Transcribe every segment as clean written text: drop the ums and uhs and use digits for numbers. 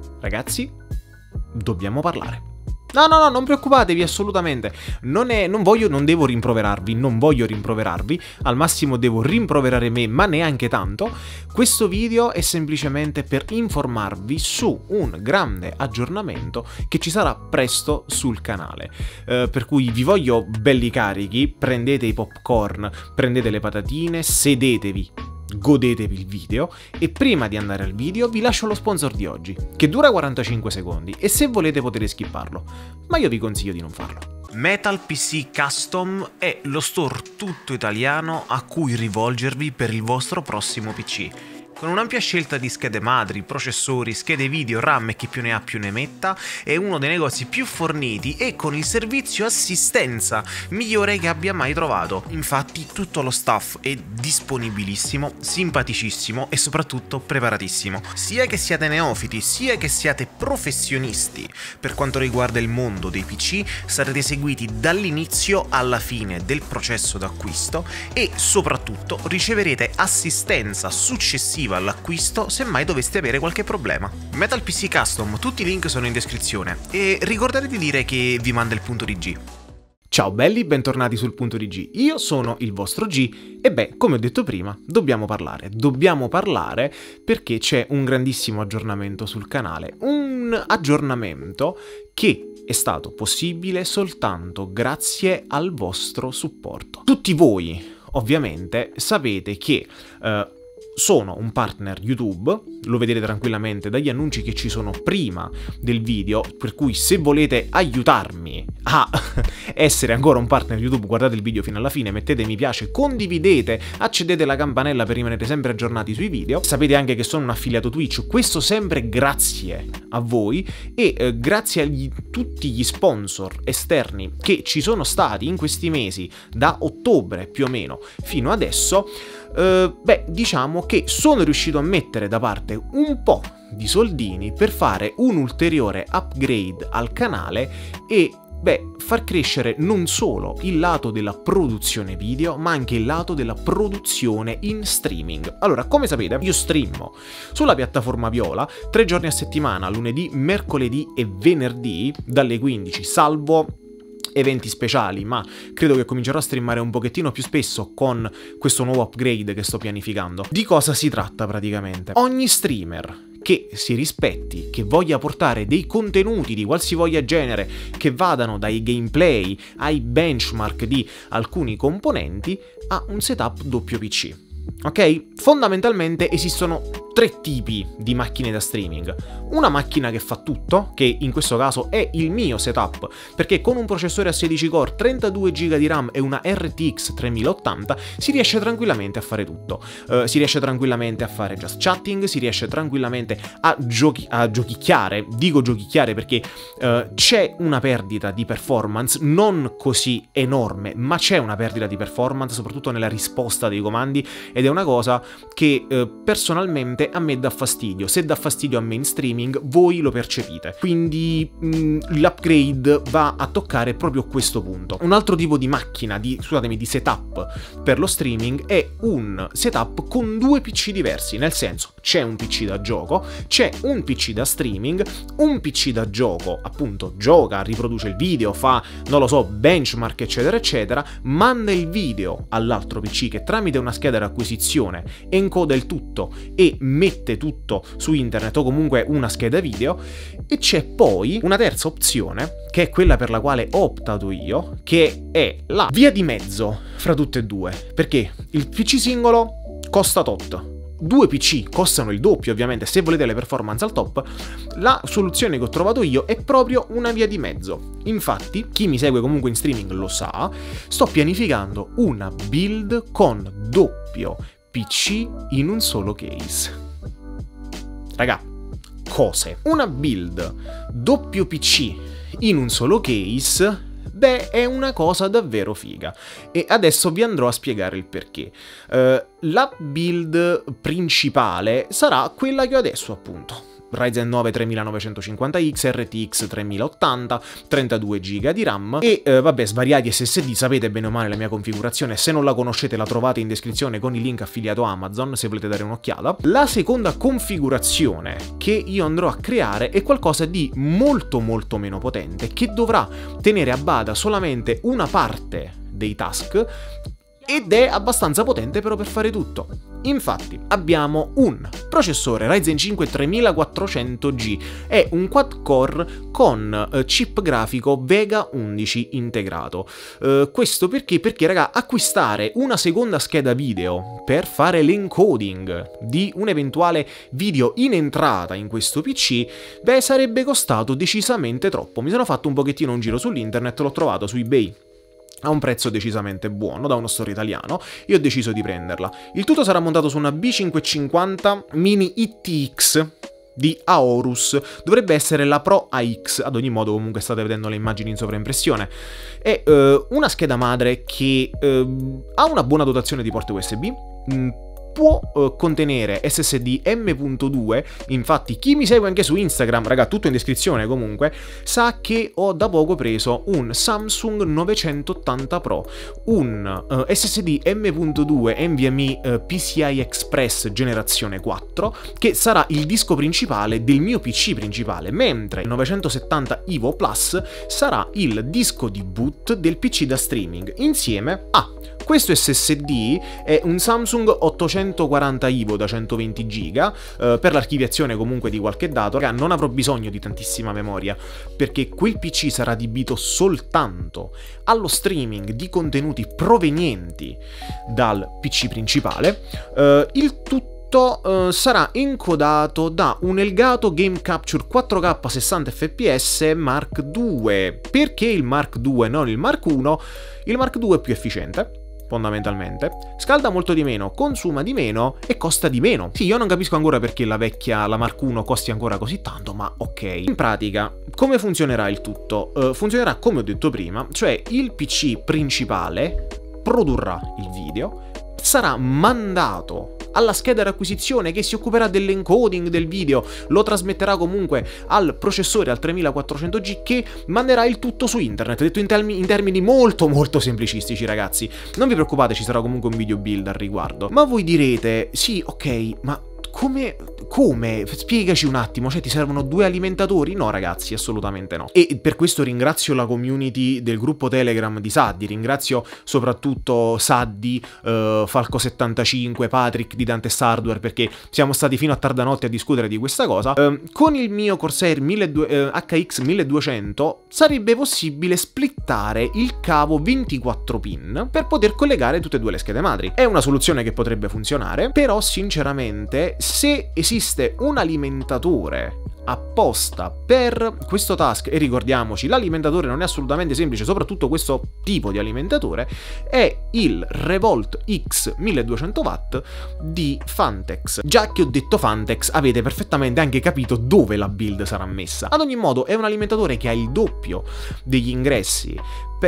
ragazzi, dobbiamo parlare. No, non preoccupatevi assolutamente, non devo rimproverarvi, al massimo devo rimproverare me, ma neanche tanto. Questo video è semplicemente per informarvi su un grande aggiornamento che ci sarà presto sul canale, per cui vi voglio belli carichi, prendete i popcorn, prendete le patatine, sedetevi, godetevi il video e prima di andare al video vi lascio lo sponsor di oggi, che dura 45 secondi e se volete potete skipparlo, ma io vi consiglio di non farlo. Metal PC Custom è lo store tutto italiano a cui rivolgervi per il vostro prossimo PC. Con un'ampia scelta di schede madri, processori, schede video, RAM e chi più ne ha più ne metta, è uno dei negozi più forniti e con il servizio assistenza migliore che abbia mai trovato. Infatti tutto lo staff è disponibilissimo, simpaticissimo e soprattutto preparatissimo. Sia che siate neofiti, sia che siate professionisti, per quanto riguarda il mondo dei PC, sarete seguiti dall'inizio alla fine del processo d'acquisto e soprattutto riceverete assistenza successiva all'acquisto se mai doveste avere qualche problema. Metal PC Custom, tutti i link sono in descrizione e ricordate di dire che vi manda il punto di G. Ciao belli, bentornati sul punto di G, io sono il vostro G e beh, come ho detto prima, dobbiamo parlare perché c'è un grandissimo aggiornamento sul canale, un aggiornamento che è stato possibile soltanto grazie al vostro supporto. Tutti voi, ovviamente, sapete che sono un partner YouTube, lo vedete tranquillamente dagli annunci che ci sono prima del video, per cui se volete aiutarmi a essere ancora un partner YouTube, guardate il video fino alla fine, mettete mi piace, condividete, accendete la campanella per rimanere sempre aggiornati sui video. Sapete anche che sono un affiliato Twitch, questo sempre grazie a voi e grazie a tutti gli sponsor esterni che ci sono stati in questi mesi, da ottobre più o meno fino adesso. Beh, diciamo che sono riuscito a mettere da parte un po' di soldini per fare un ulteriore upgrade al canale e, beh, far crescere non solo il lato della produzione video, ma anche il lato della produzione in streaming. Allora, come sapete, io streamo sulla piattaforma Viola 3 giorni a settimana, lunedì, mercoledì e venerdì, dalle 15, salvo eventi speciali, ma credo che comincerò a streamare un pochettino più spesso con questo nuovo upgrade che sto pianificando. Di cosa si tratta praticamente? Ogni streamer che si rispetti, che voglia portare dei contenuti di qualsivoglia genere, che vadano dai gameplay ai benchmark di alcuni componenti, ha un setup doppio PC. Ok? Fondamentalmente esistono 3 tipi di macchine da streaming. Una macchina che fa tutto, che in questo caso è il mio setup, perché con un processore a 16 core, 32 GB di RAM e una RTX 3080 si riesce tranquillamente a fare tutto. Si riesce tranquillamente a fare just chatting, si riesce tranquillamente a giochicchiare. Dico giochicchiare perché c'è una perdita di performance, non così enorme, ma c'è una perdita di performance, soprattutto nella risposta dei comandi, ed è una cosa che personalmente a me dà fastidio. Se dà fastidio a me in streaming, voi lo percepite. Quindi l'upgrade va a toccare proprio questo punto. Un altro tipo di macchina, di setup per lo streaming è un setup con 2 PC diversi, nel senso c'è un PC da gioco, c'è un PC da streaming, un PC da gioco, appunto gioca, riproduce il video, fa, non lo so, benchmark eccetera eccetera, manda il video all'altro PC che tramite una scheda di acquisizione encoda il tutto e mette tutto su internet o comunque una scheda video, e c'è poi una terza opzione che è quella per la quale ho optato io, che è la via di mezzo fra tutte e due, perché il PC singolo costa tot, 2 PC costano il doppio ovviamente se volete le performance al top. La soluzione che ho trovato io è proprio una via di mezzo. Infatti, chi mi segue comunque in streaming lo sa, sto pianificando una build con doppio PC in un solo case. Raga, cose. Una build doppio PC in un solo case, beh, è una cosa davvero figa. E adesso vi andrò a spiegare il perché. La build principale sarà quella che ho adesso, appunto. Ryzen 9 3950X, RTX 3080, 32 GB di RAM e vabbè, svariati SSD. Sapete bene o male la mia configurazione, se non la conoscete la trovate in descrizione con il link affiliato Amazon se volete dare un'occhiata. La seconda configurazione che io andrò a creare è qualcosa di molto meno potente, che dovrà tenere a bada solamente una parte dei task ed è abbastanza potente però per fare tutto. Infatti abbiamo un processore Ryzen 5 3400G, è un quad-core con chip grafico Vega 11 integrato. Questo perché? Perché raga, acquistare una seconda scheda video per fare l'encoding di un eventuale video in entrata in questo PC, beh, sarebbe costato decisamente troppo. Mi sono fatto un pochettino un giro sull'internet, l'ho trovato su eBay a un prezzo decisamente buono da uno store italiano e ho deciso di prenderla. Il tutto sarà montato su una B550 Mini ITX di Aorus, dovrebbe essere la Pro AX, ad ogni modo comunque state vedendo le immagini in sovraimpressione. È una scheda madre che ha una buona dotazione di porte USB, può contenere SSD M.2, infatti chi mi segue anche su Instagram, raga, tutto in descrizione comunque, sa che ho da poco preso un Samsung 980 Pro, un SSD M.2 NVMe PCI Express generazione 4, che sarà il disco principale del mio PC principale, mentre il 970 Evo Plus sarà il disco di boot del PC da streaming, insieme a questo SSD è un Samsung 840 Evo da 120 GB, per l'archiviazione comunque di qualche dato. Raga, non avrò bisogno di tantissima memoria, perché quel PC sarà adibito soltanto allo streaming di contenuti provenienti dal PC principale. Il tutto sarà encodato da un Elgato Game Capture 4K 60 fps Mark II. Perché il Mark II, non il Mark I? Il Mark II è più efficiente, fondamentalmente, scalda molto di meno, consuma di meno e costa di meno. Sì, io non capisco ancora perché la Mark I costi ancora così tanto, ma ok. In pratica, come funzionerà il tutto? Funzionerà come ho detto prima, cioè il PC principale produrrà il video, sarà mandato alla scheda di acquisizione che si occuperà dell'encoding del video, lo trasmetterà comunque al processore al 3400G che manderà il tutto su internet, detto in termini molto semplicistici, ragazzi. Non vi preoccupate, ci sarà comunque un video build al riguardo. Ma voi direte, sì, ok, ma come? Spiegaci un attimo, cioè ti servono due alimentatori? No ragazzi, assolutamente no. E per questo ringrazio la community del gruppo Telegram di Saddi, ringrazio soprattutto Saddi, Falco75, Patrick di Dantes Hardware, perché siamo stati fino a tarda notte a discutere di questa cosa. Con il mio Corsair HX 1200 sarebbe possibile splittare il cavo 24 pin per poter collegare tutte e due le schede madri. È una soluzione che potrebbe funzionare, però sinceramente se esiste un alimentatore apposta per questo task, e ricordiamoci, l'alimentatore non è assolutamente semplice, soprattutto questo tipo di alimentatore, è il Revolt X 1200W di Fantex. Già che ho detto Fantex, avete perfettamente anche capito dove la build sarà messa. Ad ogni modo è un alimentatore che ha il doppio degli ingressi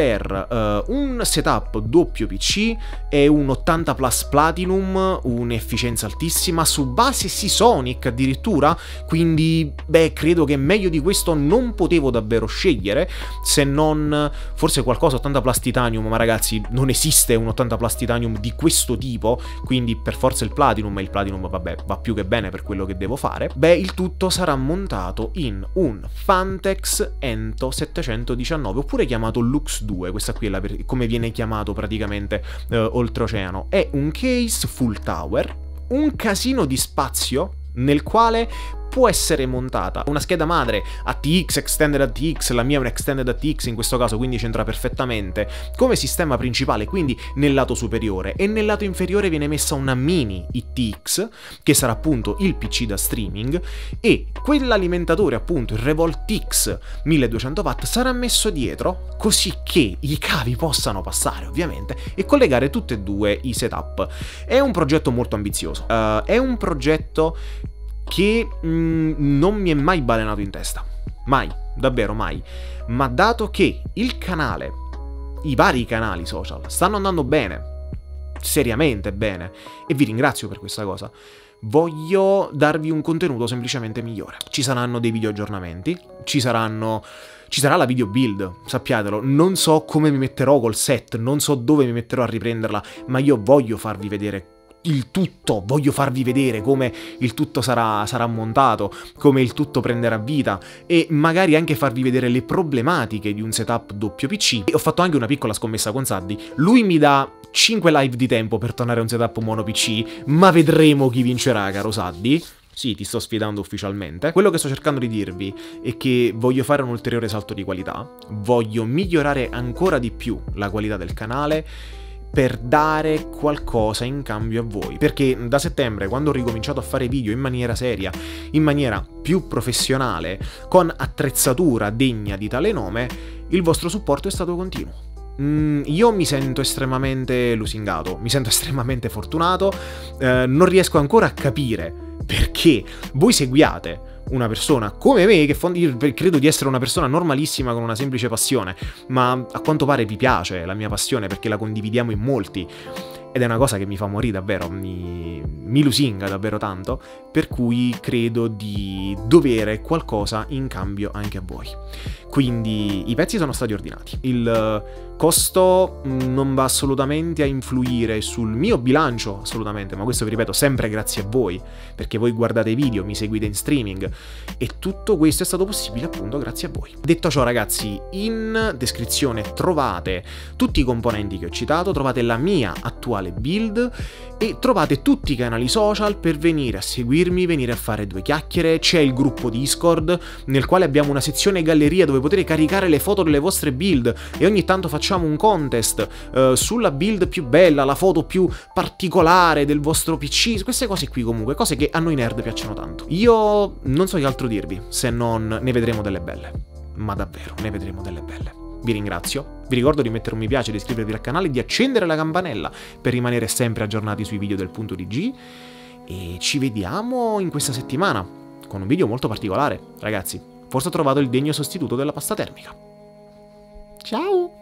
per un setup doppio PC, è un 80 Plus Platinum, un'efficienza altissima, su base Seasonic addirittura, quindi beh, credo che meglio di questo non potevo davvero scegliere, se non forse qualcosa 80 Plus Titanium, ma ragazzi non esiste un 80 Plus Titanium di questo tipo, quindi per forza il Platinum, e il Platinum vabbè va più che bene per quello che devo fare. Beh, il tutto sarà montato in un Fantex Ento 719, oppure chiamato Lux 2, questa qui è come viene chiamato praticamente oltreoceano. È un case full tower, un casino di spazio nel quale può essere montata una scheda madre ATX, Extended ATX, la mia è un Extended ATX in questo caso, quindi c'entra perfettamente come sistema principale, quindi nel lato superiore, e nel lato inferiore viene messa una mini ITX, che sarà appunto il PC da streaming, e quell'alimentatore appunto, il Revolt X 1200W, sarà messo dietro, così che i cavi possano passare ovviamente e collegare tutte e due i setup. È un progetto molto ambizioso, è un progetto che non mi è mai balenato in testa, mai, davvero mai, ma dato che il canale, i vari canali social stanno andando bene, seriamente bene, e vi ringrazio per questa cosa, voglio darvi un contenuto semplicemente migliore. Ci saranno dei video aggiornamenti, ci sarà la video build, sappiatelo. Non so come mi metterò col set, non so dove mi metterò a riprenderla, ma io voglio farvi vedere il tutto, voglio farvi vedere come il tutto sarà montato, come il tutto prenderà vita e magari anche farvi vedere le problematiche di un setup doppio PC. E ho fatto anche una piccola scommessa con Saddi, lui mi dà 5 live di tempo per tornare a un setup mono PC, ma vedremo chi vincerà, caro Saddi. Sì, ti sto sfidando ufficialmente. Quello che sto cercando di dirvi è che voglio fare un ulteriore salto di qualità, voglio migliorare ancora di più la qualità del canale per dare qualcosa in cambio a voi. Perché da settembre, quando ho ricominciato a fare video in maniera seria, in maniera più professionale, con attrezzatura degna di tale nome, il vostro supporto è stato continuo. Io mi sento estremamente lusingato, mi sento estremamente fortunato, non riesco ancora a capire perché voi seguiate una persona come me, che io credo di essere una persona normalissima con una semplice passione, ma a quanto pare vi piace la mia passione perché la condividiamo in molti. Ed è una cosa che mi fa morire davvero, mi lusinga davvero tanto, per cui credo di dovere qualcosa in cambio anche a voi. Quindi i pezzi sono stati ordinati, il costo non va assolutamente a influire sul mio bilancio, assolutamente, ma questo vi ripeto sempre grazie a voi, perché voi guardate i video, mi seguite in streaming e tutto questo è stato possibile appunto grazie a voi. Detto ciò ragazzi, in descrizione trovate tutti i componenti che ho citato, trovate la mia attuale build e trovate tutti i canali social per venire a seguirmi, venire a fare due chiacchiere. C'è il gruppo Discord nel quale abbiamo una sezione galleria dove potete caricare le foto delle vostre build e ogni tanto facciamo un contest sulla build più bella, la foto più particolare del vostro PC, queste cose qui comunque, cose che a noi nerd piacciono tanto. Io non so che altro dirvi se non ne vedremo delle belle, ma davvero ne vedremo delle belle. Vi ringrazio, vi ricordo di mettere un mi piace, di iscrivervi al canale, di accendere la campanella per rimanere sempre aggiornati sui video del punto DG e ci vediamo in questa settimana con un video molto particolare. Ragazzi, forse ho trovato il degno sostituto della pasta termica. Ciao!